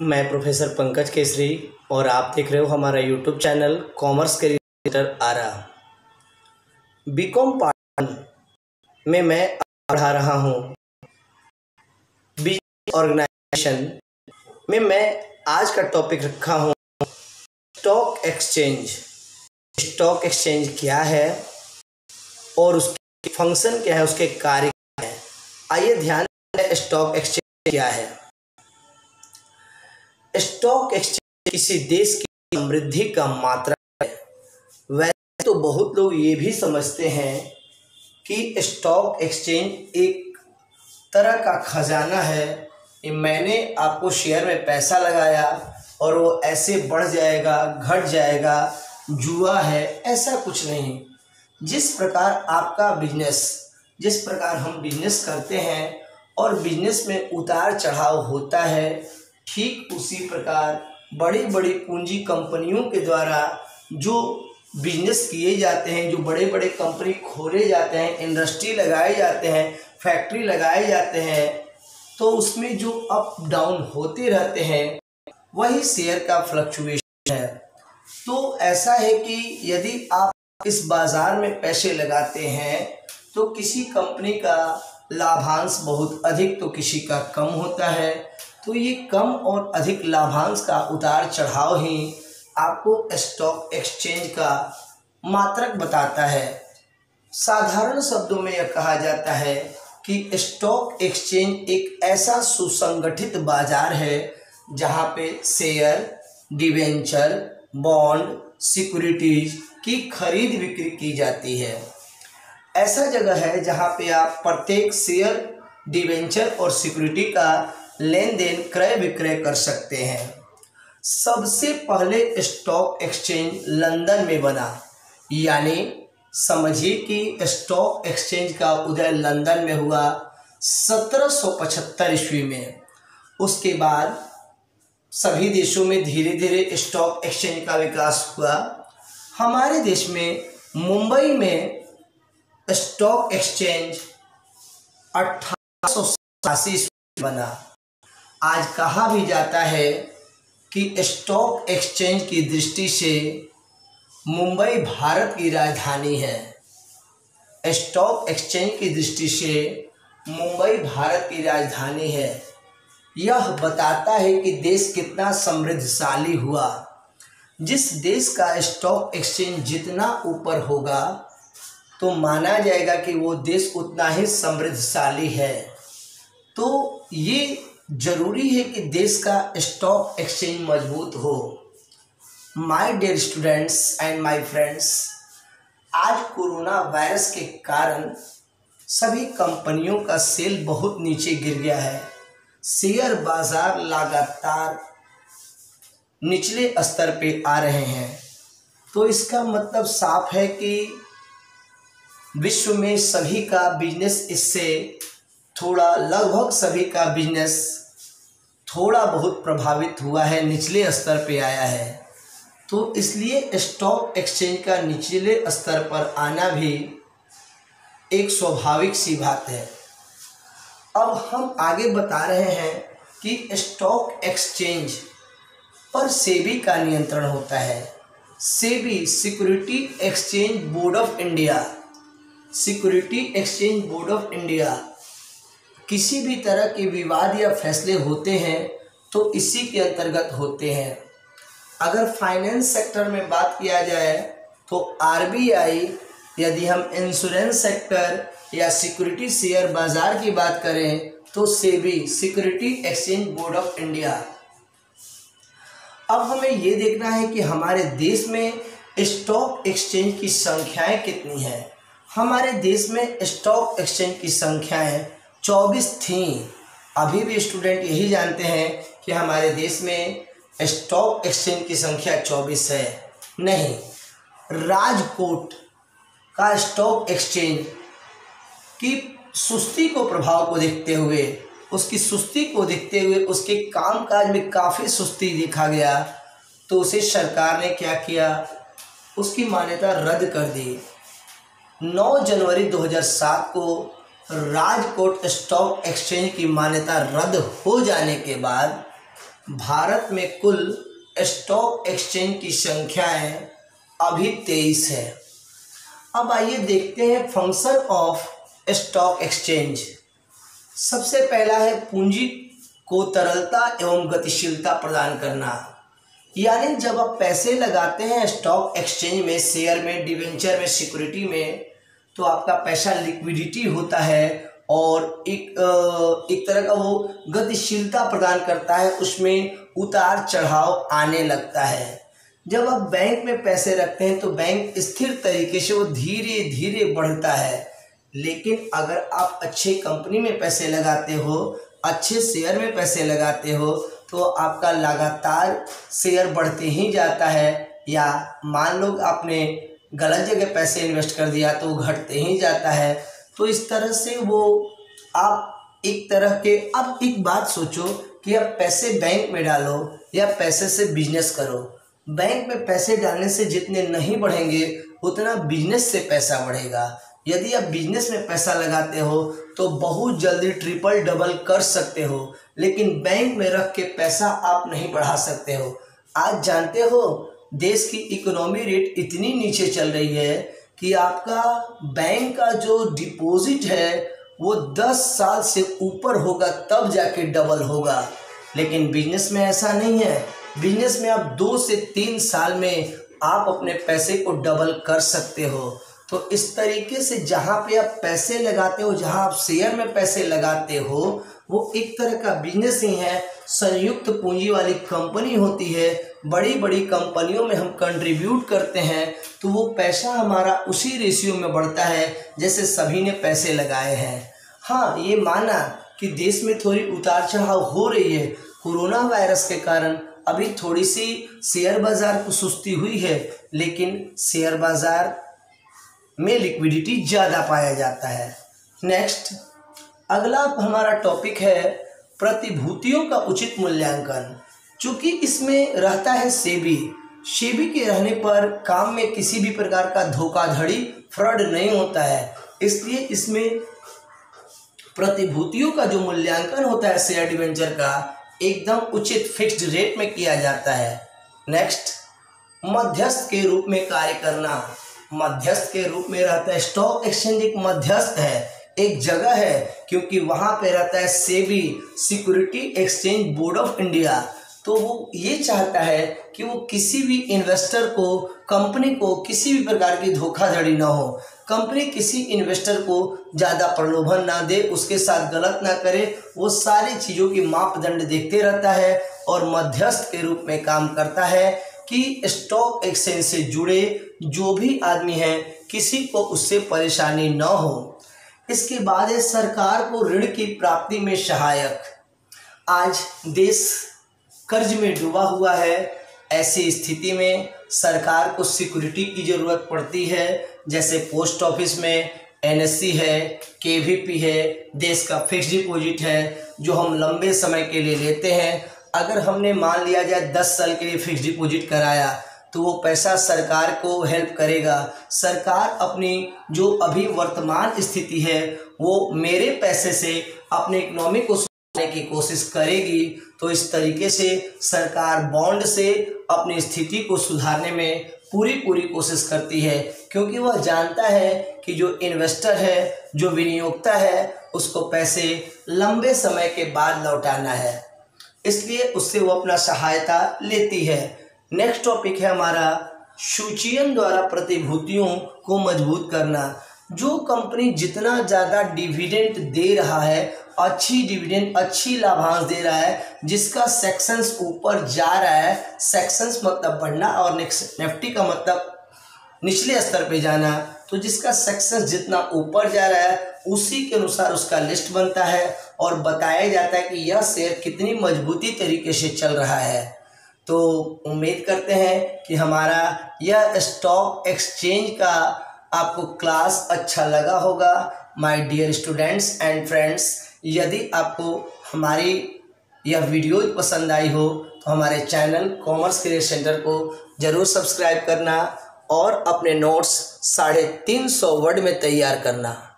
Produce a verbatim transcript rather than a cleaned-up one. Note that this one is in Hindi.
मैं प्रोफेसर पंकज केसरी और आप देख रहे हो हमारा YouTube channel commerce career Arrah. BCom part one में मैं पढ़ा रहा हूँ बिजनेस ऑर्गेनाइजेशन में। मैं आज का टॉपिक रखा हूँ स्टॉक एक्सचेंज। स्टॉक एक्सचेंज क्या है और उसके फंक्शन क्या है, उसके कार्य क्या है। आइए ध्यान दें स्टॉक एक्सचेंज क्या है। स्टॉक एक्सचेंज किसी देश की समृद्धि का मात्रा है। वैसे तो बहुत लोग ये भी समझते हैं कि स्टॉक एक्सचेंज एक तरह का खजाना है कि मैंने आपको शेयर में पैसा लगाया और वो ऐसे बढ़ जाएगा घट जाएगा, जुआ है। ऐसा कुछ नहीं। जिस प्रकार आपका बिजनेस जिस प्रकार हम बिजनेस करते हैं और बिजनेस में उतार चढ़ाव होता है, ठीक उसी प्रकार बड़ी बड़ी पूंजी कंपनियों के द्वारा जो बिजनेस किए जाते हैं, जो बड़े बड़े कंपनी खोले जाते हैं, इंडस्ट्री लगाए जाते हैं, फैक्ट्री लगाए जाते हैं, तो उसमें जो अप डाउन होते रहते हैं वही शेयर का फ्लक्चुएशन है। तो ऐसा है कि यदि आप इस बाज़ार में पैसे लगाते हैं तो किसी कंपनी का लाभांश बहुत अधिक तो किसी का कम होता है। तो ये कम और अधिक लाभांश का उतार चढ़ाव ही आपको स्टॉक एक्सचेंज का मात्रक बताता है। साधारण शब्दों में यह कहा जाता है कि स्टॉक एक्सचेंज एक ऐसा सुसंगठित बाजार है जहां पे शेयर, डिवेंचर, बॉन्ड, सिक्योरिटीज की खरीद बिक्री की जाती है। ऐसा जगह है जहां पे आप प्रत्येक शेयर, डिवेंचर और सिक्योरिटी का लेन देन क्रय विक्रय कर सकते हैं। सबसे पहले स्टॉक एक्सचेंज लंदन में बना, यानी समझिए कि स्टॉक एक्सचेंज का उदय लंदन में हुआ सत्रह सौ पचहत्तर ईस्वी में। उसके बाद सभी देशों में धीरे धीरे स्टॉक एक्सचेंज का विकास हुआ। हमारे देश में मुंबई में स्टॉक एक्सचेंज अठारह सौ सतासी ईस्वी बना। आज कहा भी जाता है कि स्टॉक एक्सचेंज की दृष्टि से मुंबई भारत की राजधानी है। स्टॉक एक्सचेंज की दृष्टि से मुंबई भारत की राजधानी है। यह बताता है कि देश कितना समृद्धशाली हुआ। जिस देश का स्टॉक एक्सचेंज जितना ऊपर होगा तो माना जाएगा कि वो देश उतना ही समृद्धशाली है। तो ये जरूरी है कि देश का स्टॉक एक्सचेंज मजबूत हो। My dear students and my friends, आज कोरोना वायरस के कारण सभी कंपनियों का सेल बहुत नीचे गिर गया है। शेयर बाजार लगातार निचले स्तर पे आ रहे हैं। तो इसका मतलब साफ है कि विश्व में सभी का बिजनेस इससे थोड़ा लगभग सभी का बिजनेस थोड़ा बहुत प्रभावित हुआ है, निचले स्तर पे आया है। तो इसलिए स्टॉक एक्सचेंज का निचले स्तर पर आना भी एक स्वाभाविक सी बात है। अब हम आगे बता रहे हैं कि स्टॉक एक्सचेंज पर सेबी का नियंत्रण होता है। SEBI security exchange board of India security exchange board of India किसी भी तरह के विवाद या फैसले होते हैं तो इसी के अंतर्गत होते हैं। अगर फाइनेंस सेक्टर में बात किया जाए तो आरबीआई, यदि हम इंश्योरेंस सेक्टर या सिक्योरिटी शेयर बाजार की बात करें तो SEBI security exchange board of India. अब हमें ये देखना है कि हमारे देश में स्टॉक एक्सचेंज की संख्याएं कितनी हैं। हमारे देश में स्टॉक एक्सचेंज की संख्याएं चौबीस थी। अभी भी स्टूडेंट यही जानते हैं कि हमारे देश में स्टॉक एक्सचेंज की संख्या चौबीस है। नहीं, राजकोट का स्टॉक एक्सचेंज की सुस्ती को प्रभाव को देखते हुए उसकी सुस्ती को देखते हुए उसके कामकाज में काफ़ी सुस्ती देखा गया, तो उसे सरकार ने क्या किया, उसकी मान्यता रद्द कर दी। नौ जनवरी दो हज़ार सात को राजकोट स्टॉक एक्सचेंज की मान्यता रद्द हो जाने के बाद भारत में कुल स्टॉक एक्सचेंज की संख्याएं अभी तेईस है। अब आइए देखते हैं फंक्शन ऑफ स्टॉक एक्सचेंज। सबसे पहला है पूंजी को तरलता एवं गतिशीलता प्रदान करना, यानी जब आप पैसे लगाते हैं स्टॉक एक्सचेंज में, शेयर में, डिवेंचर में, सिक्योरिटी में, तो आपका पैसा लिक्विडिटी होता है और एक एक तरह का वो गतिशीलता प्रदान करता है, उसमें उतार चढ़ाव आने लगता है। जब आप बैंक में पैसे रखते हैं तो बैंक स्थिर तरीके से वो धीरे धीरे बढ़ता है, लेकिन अगर आप अच्छे कंपनी में पैसे लगाते हो, अच्छे शेयर में पैसे लगाते हो, तो आपका लगातार शेयर बढ़ते ही जाता है। या मान लो आपने गलत जगह पैसे इन्वेस्ट कर दिया तो वो घटते ही जाता है। तो इस तरह से वो आप एक तरह के, अब एक बात सोचो कि आप पैसे बैंक में डालो या पैसे से बिजनेस करो। बैंक में पैसे डालने से जितने नहीं बढ़ेंगे उतना बिजनेस से पैसा बढ़ेगा। यदि आप बिजनेस में पैसा लगाते हो तो बहुत जल्दी ट्रिपल डबल कर सकते हो, लेकिन बैंक में रख के पैसा आप नहीं बढ़ा सकते हो। आज जानते हो देश की इकोनॉमी रेट इतनी नीचे चल रही है कि आपका बैंक का जो डिपॉजिट है वो दस साल से ऊपर होगा तब जाके डबल होगा, लेकिन बिजनेस में ऐसा नहीं है। बिजनेस में आप दो से तीन साल में आप अपने पैसे को डबल कर सकते हो। तो इस तरीके से जहाँ पे आप पैसे लगाते हो, जहाँ आप शेयर में पैसे लगाते हो, वो एक तरह का बिजनेस ही है। संयुक्त पूंजी वाली कंपनी होती है, बड़ी बड़ी कंपनियों में हम कंट्रीब्यूट करते हैं तो वो पैसा हमारा उसी रेशियो में बढ़ता है जैसे सभी ने पैसे लगाए हैं। हाँ, ये माना कि देश में थोड़ी उतार चढ़ाव हो रही है, कोरोना वायरस के कारण अभी थोड़ी सी शेयर बाजार को सुस्ती हुई है, लेकिन शेयर बाजार में लिक्विडिटी ज़्यादा पाया जाता है। नेक्स्ट, अगला हमारा टॉपिक है प्रतिभूतियों का उचित मूल्यांकन। चूँकि इसमें रहता है सेबी, सेबी के रहने पर काम में किसी भी प्रकार का धोखाधड़ी, फ्रॉड नहीं होता है, इसलिए इसमें प्रतिभूतियों का जो मूल्यांकन होता है शेयर डिवेंचर का, एकदम उचित फिक्स्ड रेट में किया जाता है। नेक्स्ट, मध्यस्थ के रूप में कार्य करना। मध्यस्थ के रूप में रहता है, स्टॉक एक्सचेंज एक मध्यस्थ है, एक जगह है, क्योंकि वहाँ पे रहता है SEBI, security exchange board of India. तो वो ये चाहता है कि वो किसी भी इन्वेस्टर को, कंपनी को किसी भी प्रकार की धोखाधड़ी ना हो, कंपनी किसी इन्वेस्टर को ज़्यादा प्रलोभन ना दे, उसके साथ गलत ना करे, वो सारी चीज़ों की मापदंड देखते रहता है और मध्यस्थ के रूप में काम करता है कि स्टॉक एक्सचेंज से जुड़े जो भी आदमी हैं किसी को उससे परेशानी न हो। इसके बाद है सरकार को ऋण की प्राप्ति में सहायक। आज देश कर्ज में डूबा हुआ है, ऐसी स्थिति में सरकार को सिक्योरिटी की ज़रूरत पड़ती है, जैसे पोस्ट ऑफिस में एन एस सी है, के वी पी है, देश का फिक्स्ड डिपॉजिट है जो हम लंबे समय के लिए लेते हैं। अगर हमने मान लिया जाए दस साल के लिए फिक्स्ड डिपॉजिट कराया तो वो पैसा सरकार को हेल्प करेगा। सरकार अपनी जो अभी वर्तमान स्थिति है वो मेरे पैसे से अपने इकोनॉमी को सुधारने की कोशिश करेगी। तो इस तरीके से सरकार बॉन्ड से अपनी स्थिति को सुधारने में पूरी पूरी कोशिश करती है, क्योंकि वह जानता है कि जो इन्वेस्टर है, जो विनियोक्ता है, उसको पैसे लंबे समय के बाद लौटाना है, इसलिए उससे वो अपना सहायता लेती है। नेक्स्ट टॉपिक है हमारा सूचीयन द्वारा प्रतिभूतियों को मजबूत करना। जो कंपनी जितना ज़्यादा डिविडेंड दे रहा है, अच्छी डिविडेंड, अच्छी लाभांश दे रहा है, जिसका सेक्शंस ऊपर जा रहा है, सेक्शंस मतलब बढ़ना और निफ्टी का मतलब निचले स्तर पे जाना, तो जिसका सेक्शंस जितना ऊपर जा रहा है उसी के अनुसार उसका लिस्ट बनता है और बताया जाता है कि यह शेयर कितनी मजबूती तरीके से चल रहा है। तो उम्मीद करते हैं कि हमारा यह स्टॉक एक्सचेंज का आपको क्लास अच्छा लगा होगा। My dear students and friends, यदि आपको हमारी यह वीडियो पसंद आई हो तो हमारे चैनल कॉमर्स करियर सेंटर को ज़रूर सब्सक्राइब करना और अपने नोट्स साढ़े तीन सौ वर्ड में तैयार करना।